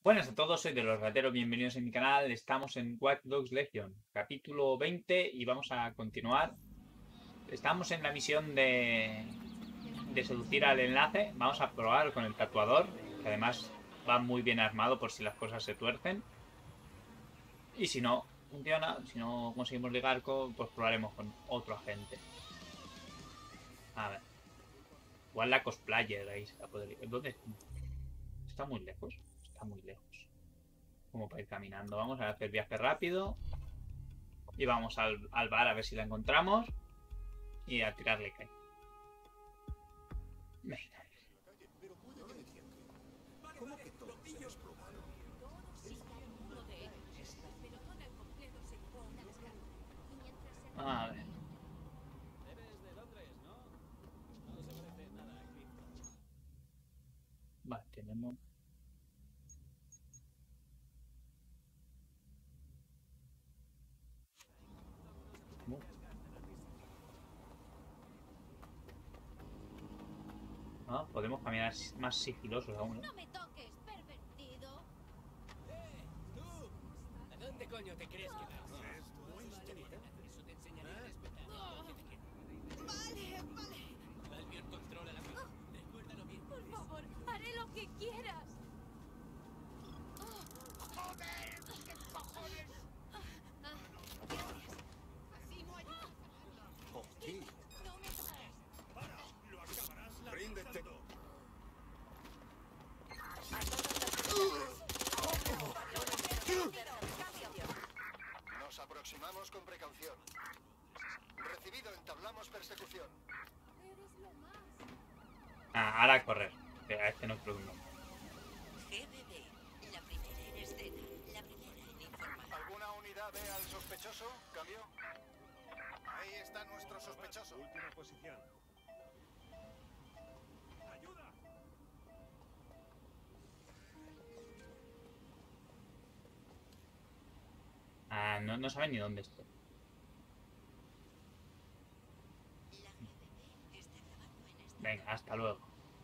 Buenas a todos, soy de los rateros, bienvenidos a mi canal. Estamos en Watch Dogs Legion, capítulo 20 y vamos a continuar. Estamos en la misión de seducir al enlace. Vamos a probar con el tatuador, que además va muy bien armado por si las cosas se tuercen. Y si no funciona, si no conseguimos ligar, pues probaremos con otro agente. A ver, igual la cosplayer ahí se la puede... ¿Dónde? Está muy lejos, está muy lejos. Como para ir caminando. Vamos a hacer viaje rápido. Y vamos al bar a ver si la encontramos. Y a tirarle caña. Venga. A ver. Vale, tenemos... Ah, podemos caminar más sigilosos aún, ¿eh? ¡No me toques, pervertido! ¡Tú! ¿A dónde coño te crees que vas? Eso te enseñaré a respetar. Vale, vale. Albion controla la vida. Recuérdalo bien. Por favor, haré lo que quieras. ¡Joder! ¿Qué cojones? Gracias. Así no ayudas. ¡Oh, tío! No me toques. ¡Lo acabarás! ¡Ríndete! Nos aproximamos con precaución. Recibido, entablamos persecución. Eres lo más. Ah, ahora a correr. Que a este no creo que no. GBB, la primera en escena, la primera en informar. ¿Alguna unidad ve al sospechoso? ¿Cambio? Ahí está nuestro sospechoso. Última posición. ¡Ayuda! Ah, no saben ni dónde estoy. La GBB está grabando en esta. Venga, hasta luego.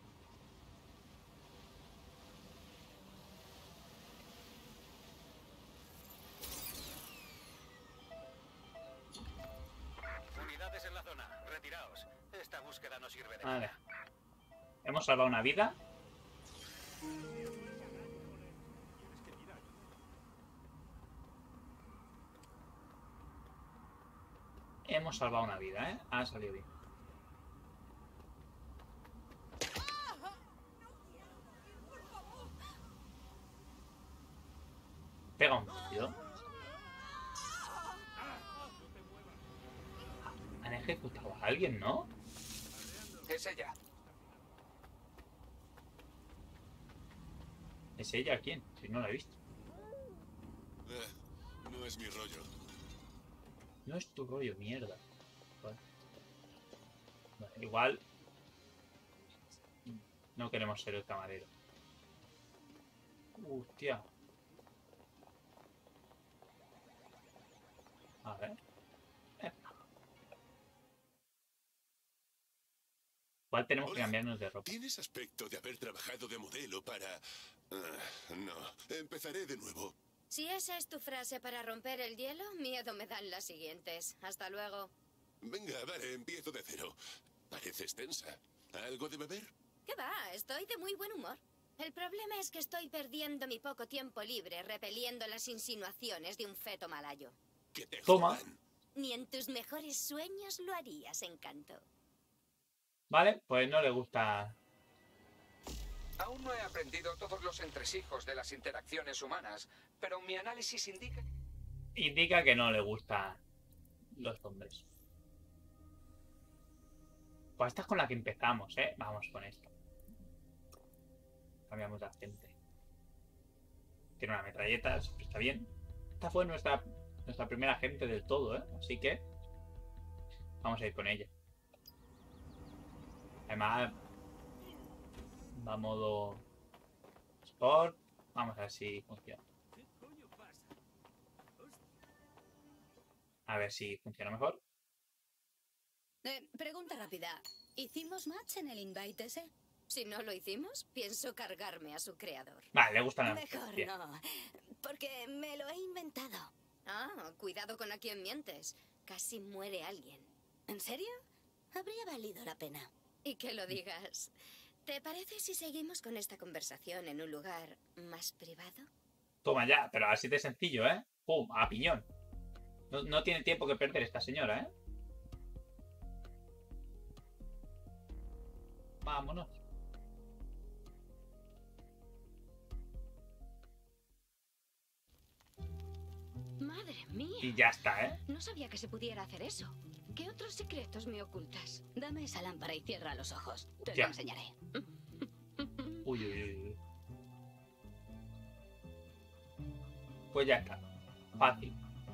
Unidades en la zona. Retiraos. Esta búsqueda no sirve de Vale. nada. Hemos salvado una vida. Hemos salvado una vida, ¿eh? Ha salido bien. Pega un tío. Han ejecutado a alguien, ¿no? Es ella. ¿Es ella quién? Si no la he visto. No es mi rollo. No es tu rollo, mierda. Vale. Vale, igual no queremos ser el camarero. Hostia. A ver. Igual tenemos que Hola. cambiarnos de ropa. Tienes aspecto de haber trabajado de modelo para... no. Empezaré de nuevo. Si esa es tu frase para romper el hielo, miedo me dan las siguientes. Hasta luego. Venga, vale, empiezo de cero. Pareces tensa. ¿Algo de beber? ¿Qué va? Estoy de muy buen humor. El problema es que estoy perdiendo mi poco tiempo libre repeliendo las insinuaciones de un feto malayo. Que te Toma. jodan. Ni en tus mejores sueños lo harías, Encanto. Vale, pues no le gusta. Aún no he aprendido todos los entresijos de las interacciones humanas, pero mi análisis indica... Indica que no le gustan los hombres. Pues esta es con la que empezamos, ¿eh? Vamos con esto. Cambiamos de agente. Tiene una metralleta, siempre está bien. Esta fue nuestra primera agente del todo, ¿eh? Así que vamos a ir con ella. Además, va a modo Sport. Vamos a ver si funciona. A ver si funciona mejor. Pregunta rápida. ¿Hicimos match en el invite ese? Si no lo hicimos, pienso cargarme a su creador. Vale, le gustan las Mejor bien. no, porque me lo he inventado. Ah, cuidado con a quién mientes. Casi muere alguien. ¿En serio? Habría valido la pena. Y que lo digas. ¿Te parece si seguimos con esta conversación en un lugar más privado? Toma ya, pero así de sencillo, ¿eh? ¡Pum! A piñón. No tiene tiempo que perder esta señora, ¿eh? Vámonos. Madre mía. Y ya está, ¿eh? No sabía que se pudiera hacer eso. ¿Qué otros secretos me ocultas? Dame esa lámpara y cierra los ojos. Te Ya. lo enseñaré. Uy, uy, uy. Pues ya está. Fácil.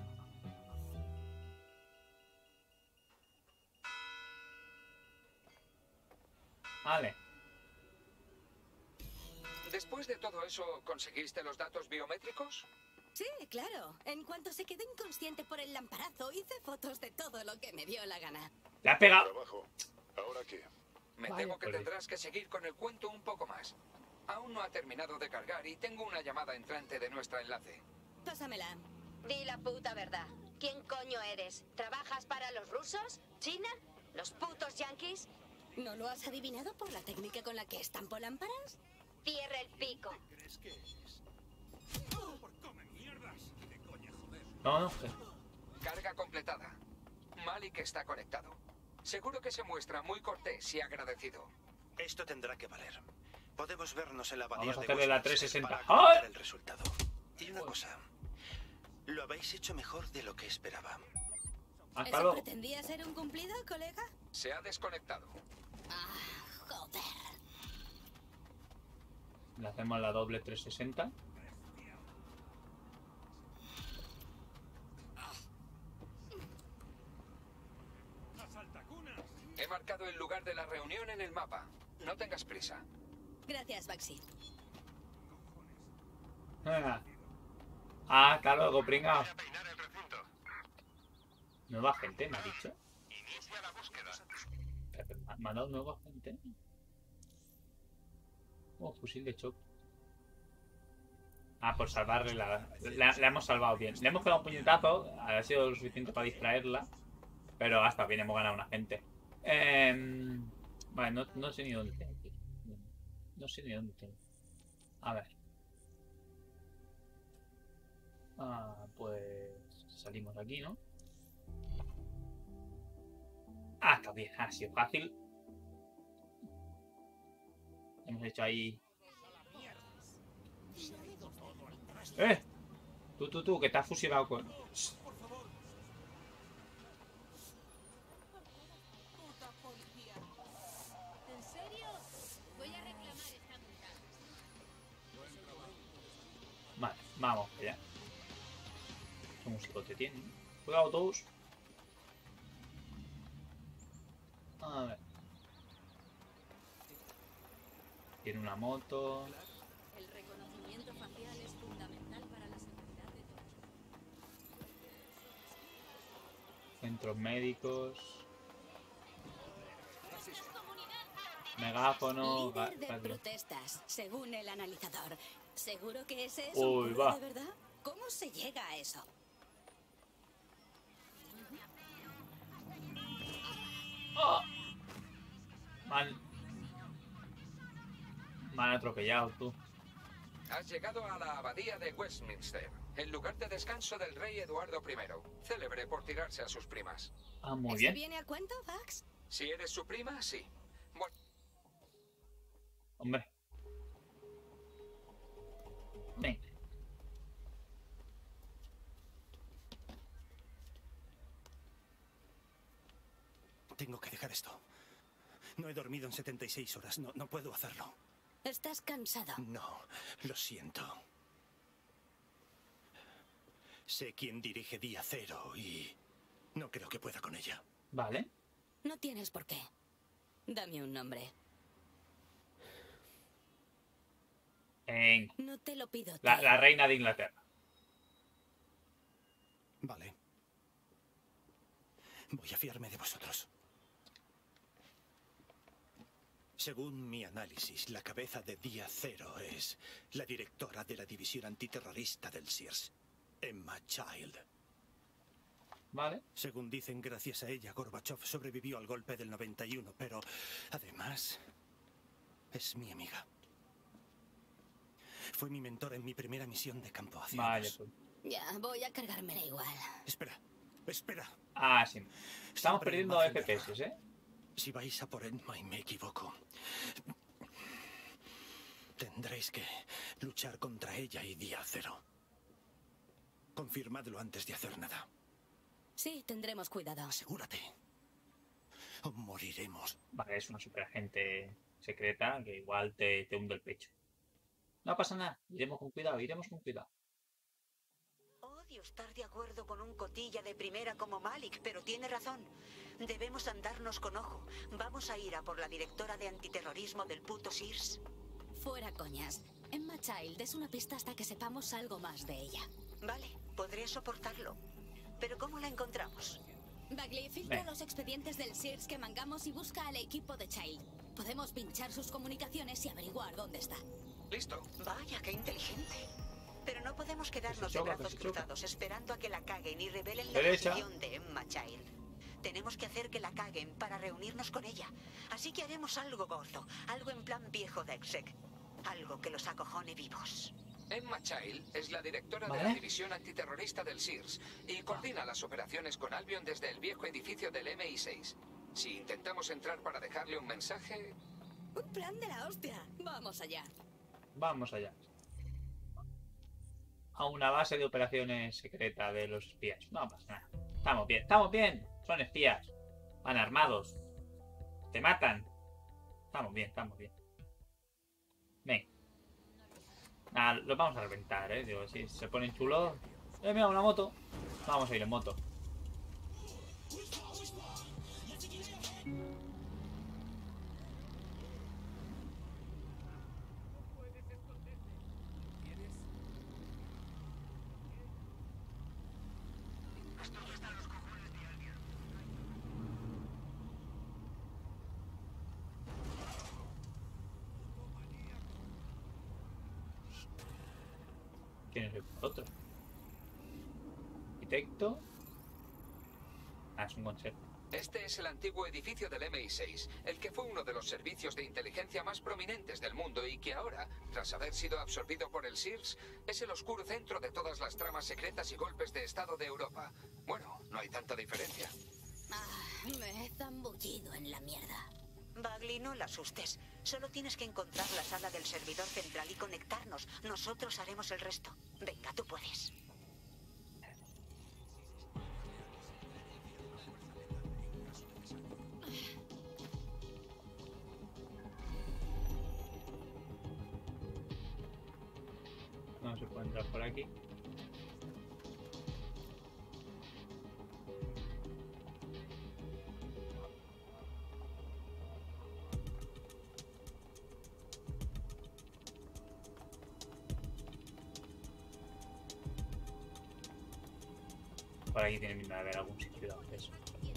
Vale. Después de todo eso, ¿conseguiste los datos biométricos? Sí, claro. En cuanto se quedó inconsciente por el lamparazo, hice fotos de todo lo que me dio la gana. Le ha pegado. Trabajo. ¿Ahora qué? Me Vale, temo que pues. tendrás que seguir con el cuento un poco más. Aún no ha terminado de cargar y tengo una llamada entrante de nuestra enlace. Pásamela. Di la puta verdad. ¿Quién coño eres? ¿Trabajas para los rusos? ¿China? ¿Los putos yanquis? ¿No lo has adivinado por la técnica con la que estampo lámparas? Cierra el pico. No. Carga completada. Malik está conectado. Seguro que se muestra muy cortés y agradecido. Esto tendrá que valer. Podemos vernos en la abadía Vamos a de hacerle la Westminster 360. para comentar ¡Ay! el resultado. Y una cosa. Lo habéis hecho mejor de lo que esperaba. Hasta ¿Eso luego. pretendía ser un cumplido, colega? Se ha desconectado. Ah, joder. Le hacemos la doble 360. He marcado el lugar de la reunión en el mapa. No tengas prisa. Gracias, Baxi. Ah, hasta luego, pringaos. Peinar el recinto. Nueva gente, me ha dicho. Inicia la búsqueda. ¿Me ha dado nueva gente? Oh, fusil de choque. Ah, por salvarle la hemos salvado bien. Le hemos pegado un puñetazo. Ha sido lo suficiente para distraerla. Pero hasta bien, hemos ganado una gente. Vale, no sé ni dónde tengo que ir. No sé ni dónde tengo. A ver. Pues salimos de aquí, ¿no? Ah, está bien, ha sido fácil. Hemos hecho ahí. Tú, que te has fusionado con. ¿En serio? Voy a reclamar esta multa. Vale, vamos allá. ¿Qué musicote tiene? Cuidado todos. A ver. Tiene una moto. El reconocimiento facial es fundamental para la seguridad de todos. Centros médicos. Megáfono. Líder de protestas, según el analizador. ¿Seguro que ese es Uy, un curro va. de verdad? ¿Cómo se llega a eso? Me han atropellado, tú. Has llegado a la abadía de Westminster, el lugar de descanso del rey Eduardo I, célebre por tirarse a sus primas. Ah, muy ¿Eso bien. viene a cuento, Vax? Si eres su prima, sí. Bueno, Hombre. Venga. Tengo que dejar esto. No he dormido en 76 horas. No puedo hacerlo. ¿Estás cansado? No, lo siento. Sé quién dirige Día Cero y no creo que pueda con ella. Vale. No tienes por qué. Dame un nombre. Venga. No te lo pido. La tío. reina de Inglaterra. Vale. Voy a fiarme de vosotros. Según mi análisis, la cabeza de Día Cero es la directora de la división antiterrorista del SIRS, Emma Child. Vale. Según dicen, gracias a ella, Gorbachev sobrevivió al golpe del 91, pero además es mi amiga. Fue mi mentor en mi primera misión de campo hacia Vale, años. pues. Ya, voy a cargármela igual. Espera, espera. Ah, sí. Estamos Siempre perdiendo margen de FPS, error. ¿eh? Si vais a por Emma y me equivoco, tendréis que luchar contra ella y Día Cero. Confirmadlo antes de hacer nada. Sí, tendremos cuidado. Asegúrate. O moriremos. Vale, es una superagente secreta que igual te hunde el pecho. No pasa nada. Iremos con cuidado, iremos con cuidado. Odio estar de acuerdo con un cotilla de primera como Malik, pero tiene razón. Debemos andarnos con ojo. Vamos a ir a por la directora de antiterrorismo del puto SIRS. Fuera coñas. Emma Child es una pista hasta que sepamos algo más de ella. Vale, podré soportarlo. Pero ¿cómo la encontramos? Bagley, filtra Ven. los expedientes del SIRS que mangamos y busca al equipo de Child. Podemos pinchar sus comunicaciones y averiguar dónde está. Listo. Vaya, qué inteligente. Pero no podemos quedarnos Que se choca, de brazos que se choca. cruzados esperando a que la caguen y revelen la Derecha. posición de Emma Child. Tenemos que hacer que la caguen para reunirnos con ella. Así que haremos algo gordo, algo en plan viejo de exec. Algo que los acojone vivos. Emma Child es la directora de ¿Vale? la división antiterrorista del SIRS y coordina las operaciones con Albion desde el viejo edificio del MI6. Si intentamos entrar para dejarle un mensaje... ¡Un plan de la hostia! ¡Vamos allá! Vamos allá. A una base de operaciones secreta de los espías. No pasa nada. Estamos bien, estamos bien. Son espías. Van armados. Te matan. Estamos bien, estamos bien. Ven. Nada, los vamos a reventar, Digo, si se ponen chulos. Mira, una moto. Vamos a ir en moto. ¿Quién es el otro? Arquitecto. Ah, es un concepto. Este es el antiguo edificio del MI6, el que fue uno de los servicios de inteligencia más prominentes del mundo y que ahora, tras haber sido absorbido por el SIRS, es el oscuro centro de todas las tramas secretas y golpes de Estado de Europa. Bueno, no hay tanta diferencia. Ah, me he zambullido en la mierda. Bagley, no la asustes. Solo tienes que encontrar la sala del servidor central y conectarnos. Nosotros haremos el resto. Venga, tú puedes. No se puede entrar por aquí. Por aquí tiene pinta de haber algún sitio de acceso.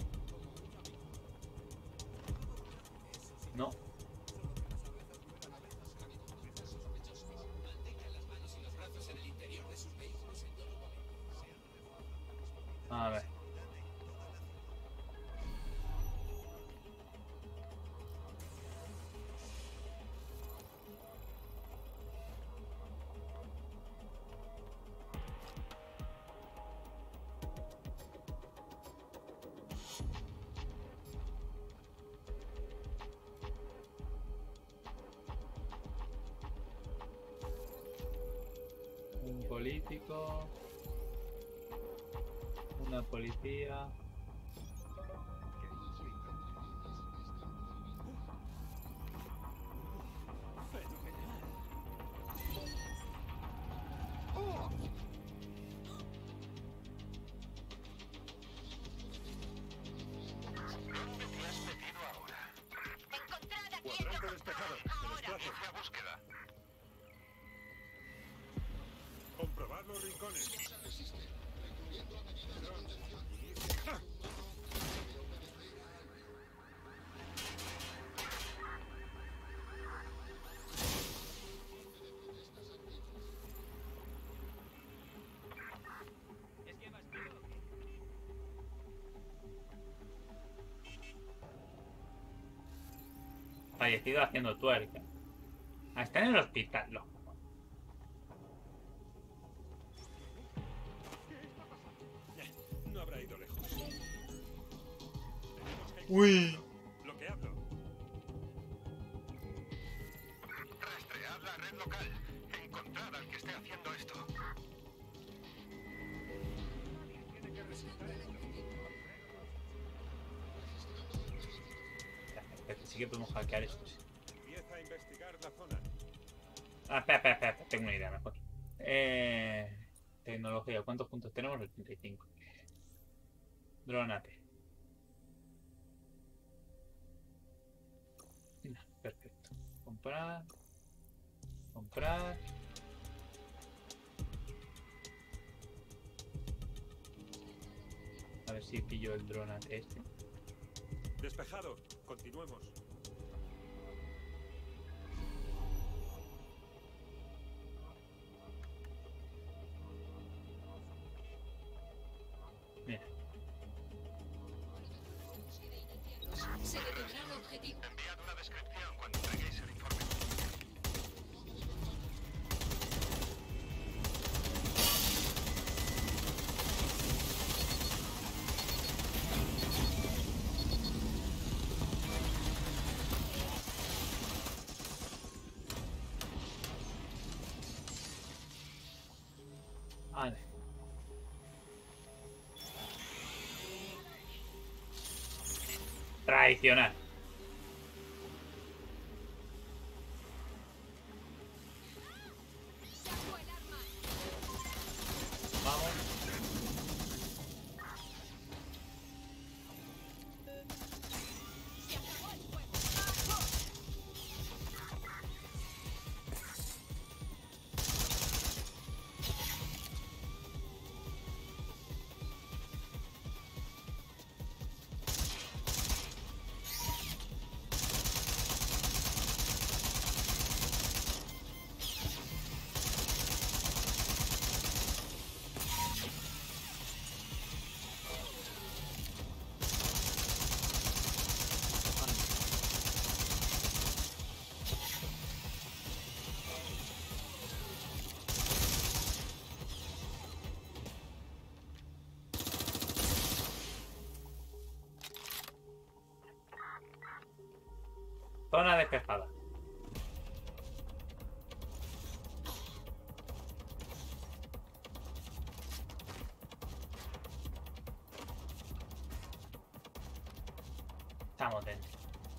No. A ver. Un político. Una policía. Cuadrante despejado. Me desplazo. Búsqueda. Comprobar los rincones. fallecido haciendo tuerca. Ah, está en el hospital. No. No habrá ido lejos. Uy. Bloqueadlo. Rastread la red local. Encontrad al que esté haciendo esto. Sí que podemos hackear esto. Empieza a investigar la zona. Ah, espera. Tengo una idea mejor. Tecnología. ¿Cuántos puntos tenemos? 85. Dronate. Perfecto. Comprar. A ver si pillo el dronate este. Despejado. Continuemos. Mira. Se detendrá el objetivo. Enviad una descripción cuando entreguéis el informe. Vale. Tradicional. Vamos. Zona despejada. Estamos dentro.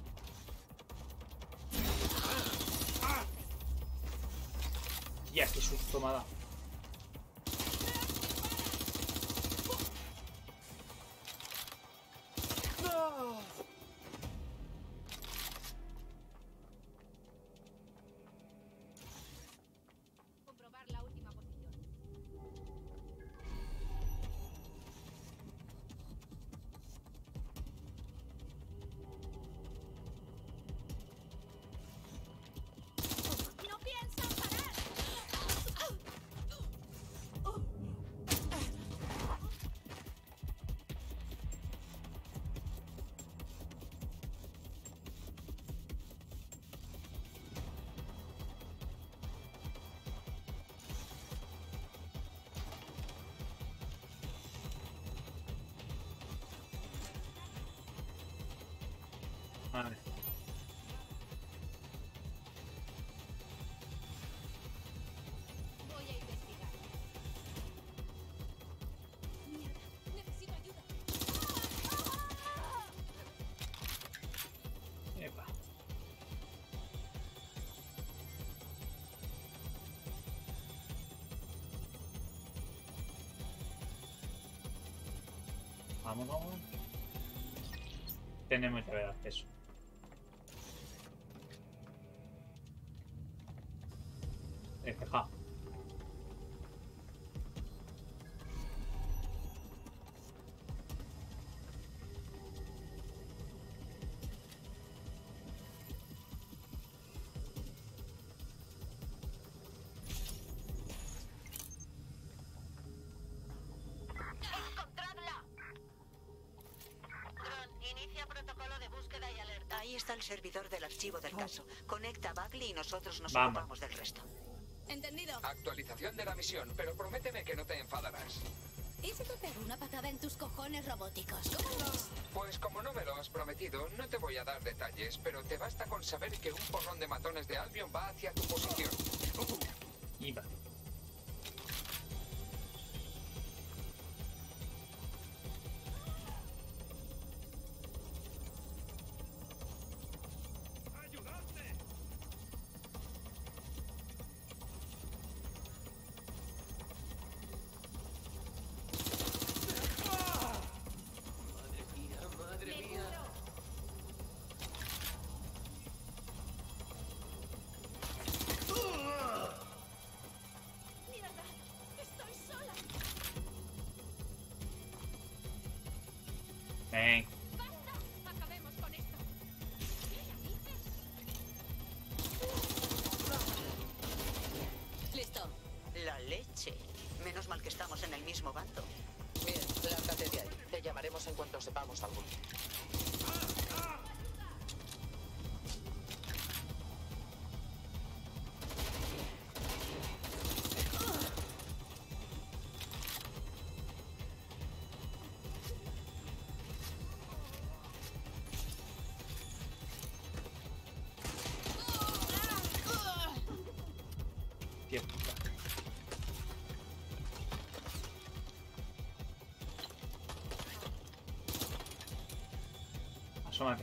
Ya, qué susto me ha dado. Comprobar la última posición. ¡No piensan parar! Vale. Voy a investigar. Mierda, necesito ayuda. Epa. Vamos. Tenemos llave de acceso. Despejado. Inicia protocolo de búsqueda y alerta. Ahí está el el servidor del archivo del caso. Conecta a Bagley y nosotros nos Vamos. ocupamos del resto. ¿Entendido? Actualización de la misión, pero prométeme que no te enfadarás. ¿Y si te pego una patada en tus cojones robóticos? ¿Cómo lo ves? Pues como no me lo has prometido, no te voy a dar detalles, pero te basta con saber que un porrón de matones de Albion va hacia tu posición. Iba. Madre mía. ¡Mierda! ¡Estoy sola! Ven. ¡Basta! ¡Acabemos con esto! ¿Qué dices? Listo. La leche. Menos mal que estamos en el mismo bando. Bien, lárgate de ahí. Te llamaremos en cuanto sepamos algo. Tío, puta. Asómate.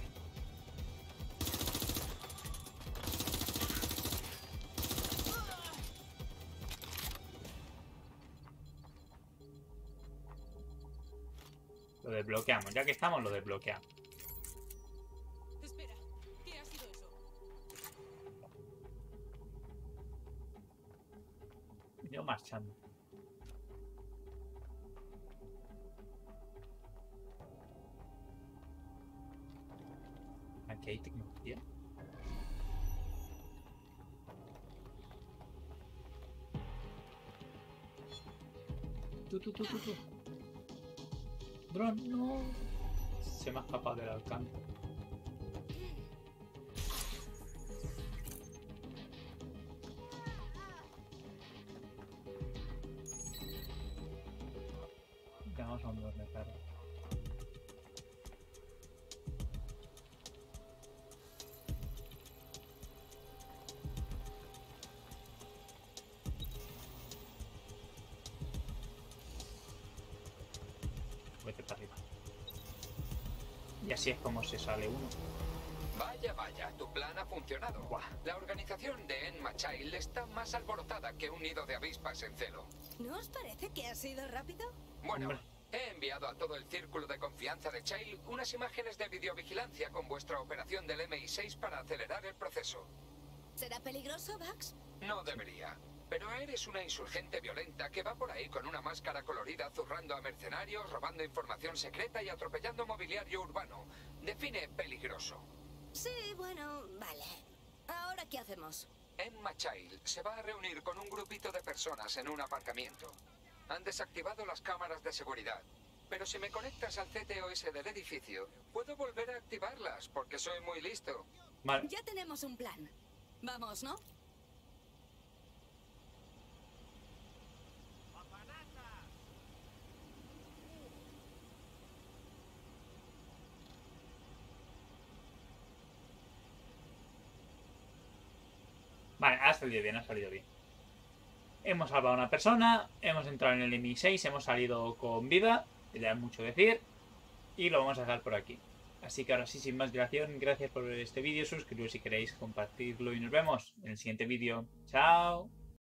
Lo desbloqueamos. Ya que estamos, lo desbloqueamos. Espera, ¿qué ha sido eso? Yo marchando. Aquí hay tecnología. Tú. Dron, no. Se me ha escapado del alcance. Vamos a un dron de carga. Vete para arriba. Y así es como se sale uno. Vaya, vaya, tu plan ha funcionado. Buah. La organización de Enma Child está más alborotada que un nido de avispas en celo. ¿No os parece que ha sido rápido? Bueno, Hombre. he enviado a todo el círculo de confianza de Child unas imágenes de videovigilancia con vuestra operación del MI6 para acelerar el proceso. ¿Será peligroso, Bugs? No debería. Pero eres una insurgente violenta que va por ahí con una máscara colorida zurrando a mercenarios, robando información secreta y atropellando mobiliario urbano. Define peligroso. Sí, bueno, vale. ¿Ahora qué hacemos? Enma Child se va a reunir con un grupito de personas en un aparcamiento. Han desactivado las cámaras de seguridad. Pero si me conectas al CTOS del edificio, puedo volver a activarlas porque soy muy listo. Vale. Ya tenemos un plan. Vamos, ¿no? Vale, ha salido bien, ha salido bien. Hemos salvado a una persona, hemos entrado en el MI6, hemos salido con vida, que ya es mucho decir, y lo vamos a dejar por aquí. Así que ahora sí, sin más dilación, gracias por ver este vídeo, suscribiros si queréis, compartirlo y nos vemos en el siguiente vídeo. ¡Chao!